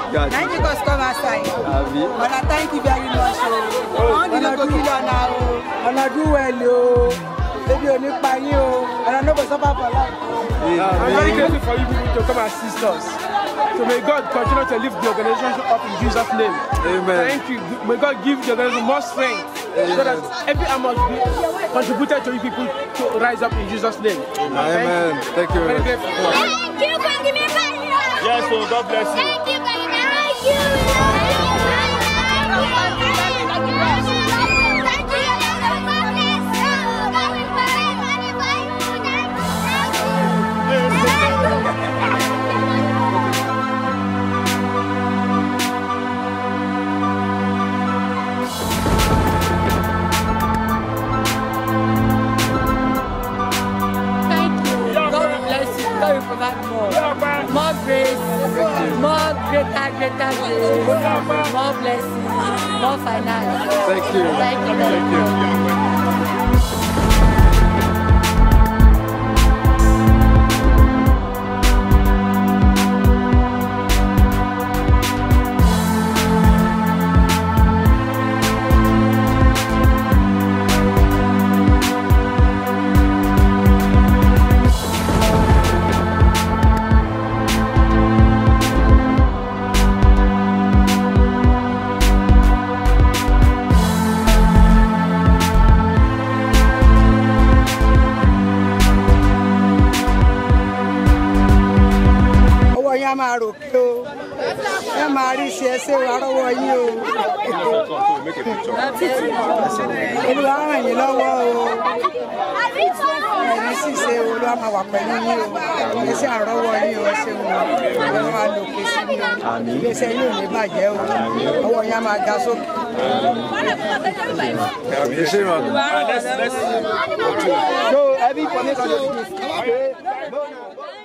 Thank you, come outside. Thank you very much. And I do well, maybe only by you, and I know what's up for life. I'm very grateful for you people to come assist us. So may God continue to lift the organization up in Jesus' name. Amen. Thank you. May God give the organization more strength. Amen. So that every amount be contributed to you people to rise up in Jesus' name. Amen. Thank you. Very grateful. Thank you, yes, so God bless you. Thank you, thank you. More grace, more greater grace, more blessings, more finance. Thank you. Thank you very much. Let's